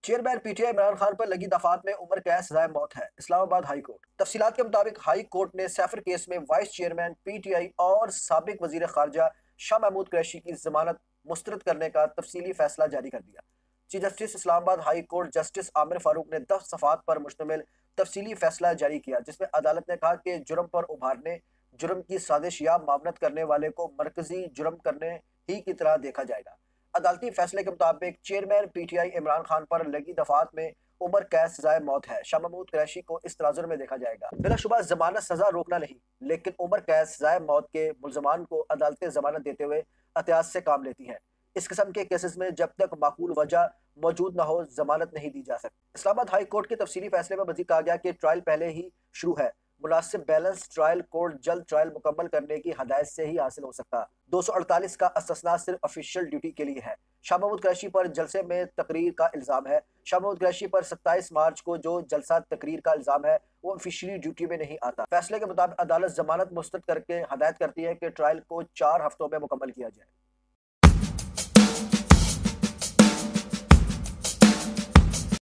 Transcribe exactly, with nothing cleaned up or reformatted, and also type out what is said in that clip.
Chairman PTI Imran Khan पर लगी दफात में उम्र कैद सजाए मौत है। इस्लामाबाद हाई कोर्ट तफसीलात के मुताबिक हाई कोर्ट ने सैफर केस में वाइस चेयरमैन पीटीआई और साबिक वजीर खारजा शाह महमूद कुरैशी की जमानत मुस्तरद करने का तफसीली फैसला जारी कर दिया। Chief justice Islamabad high court justice Aamir Farooq ने दस सफात पर मुश्तमिल तफसीली फैसला जारी किया, जिसमें अदालत ने कहा कि जुर्म पर उभारने, जुर्म की साजिश या मामनत करने वाले को मरकजी जुर्म करने ही की तरह देखा जाएगा। अदालती फैसले के मुताबिक चेयरमैन पीटीआई इमरान खान पर लगी दफात में उम्र कैद सजाए मौत है। शाह महमूद कुरैशी को इस तनाजुर में देखा जाएगा। बिलाशुबा जमानत सजा रोकना नहीं, लेकिन उम्र कैद सजाए मौत के मुलजमान को अदालतें जमानत देते हुए एहतियात से काम लेती हैं। इस किस्म के केसेस में जब तक माकूल वजह मौजूद न हो, जमानत नहीं दी जा सकती। इस्लामाबाद हाई कोर्ट के तफसीली फैसले में मजीद कहा गया कि ट्रायल पहले ही शुरू है। मुनासिब बैलेंस ट्रायल कोर्ट जल्द ट्रायल मुकम्मल करने की हदायत से ही हासिल हो सकता। दो सौ अड़तालीस का इस्तिस्ना सिर्फ ऑफिशियल ड्यूटी के लिए है। शाह महमूद कुरैशी पर जलसे में तकरीर का इल्जाम है। शाह महमूद कुरैशी पर सत्ताईस मार्च को जो जलसा तकरीर का इल्जाम है वो ऑफिशियली ड्यूटी में नहीं आता। फैसले के मुताबिक अदालत जमानत मुस्तरद करके हदायत करती है कि ट्रायल को चार हफ्तों में मुकम्मल किया जाए।